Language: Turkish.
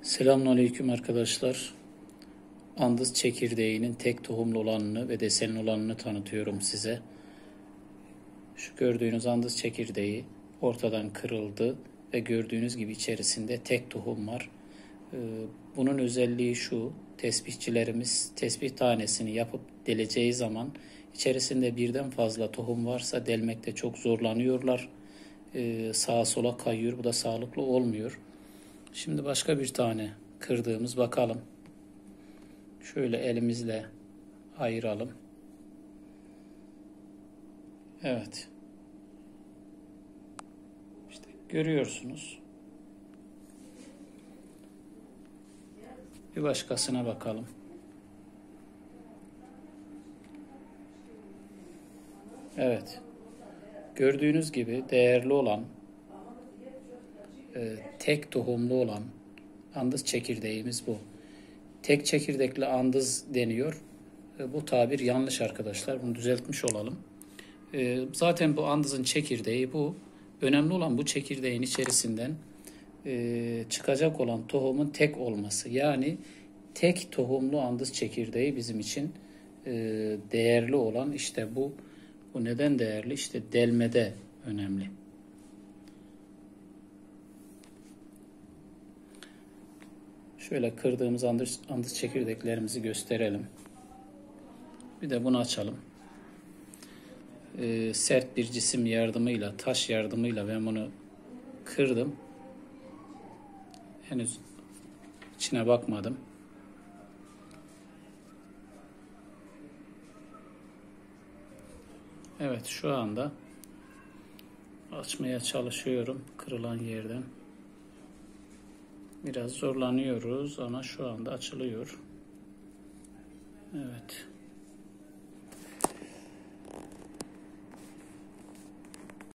Selamünaleyküm arkadaşlar. Andız çekirdeğinin tek tohumlu olanını ve desenli olanını tanıtıyorum size. Şu gördüğünüz andız çekirdeği ortadan kırıldı ve gördüğünüz gibi içerisinde tek tohum var. Bunun özelliği şu: tesbihçilerimiz tesbih tanesini yapıp deleceği zaman içerisinde birden fazla tohum varsa delmekte çok zorlanıyorlar. Sağa sola kayıyor. Bu da sağlıklı olmuyor. Şimdi başka bir tane kırdığımız bakalım. Şöyle elimizle ayıralım. Evet. İşte görüyorsunuz. Bir başkasına bakalım. Evet. Gördüğünüz gibi değerli olan, tek tohumlu olan andız çekirdeğimiz bu. Tek çekirdekli andız deniyor. Bu tabir yanlış arkadaşlar. Bunu düzeltmiş olalım. Zaten bu andızın çekirdeği bu. Önemli olan bu çekirdeğin içerisinden çıkacak olan tohumun tek olması. Yani tek tohumlu andız çekirdeği bizim için değerli olan, işte bu. Bu neden değerli? İşte delmede önemli. Şöyle kırdığımız andız çekirdeklerimizi gösterelim. Bir de bunu açalım. Sert bir cisim yardımıyla, taş yardımıyla ben bunu kırdım. Henüz içine bakmadım. Evet, şu anda açmaya çalışıyorum kırılan yerden. Biraz zorlanıyoruz ama şu anda açılıyor. Evet.